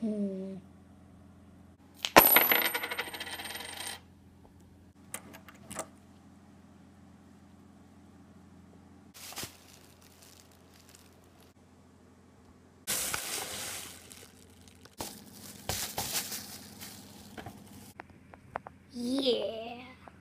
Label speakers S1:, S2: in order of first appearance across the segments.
S1: Yeah.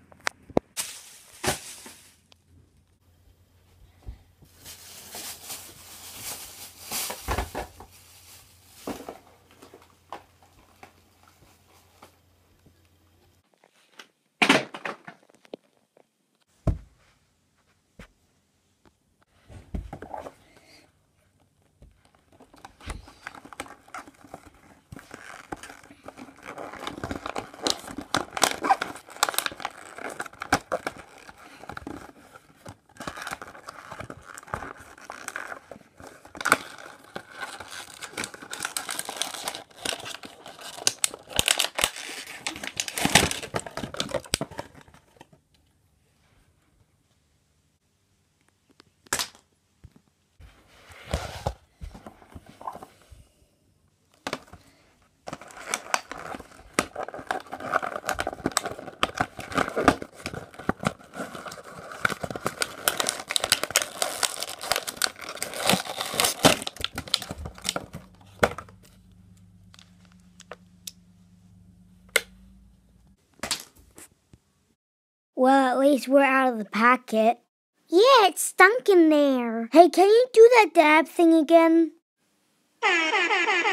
S1: Well, at least we're out of the packet. Yeah, it stunk in there. Hey, can you do that dab thing again?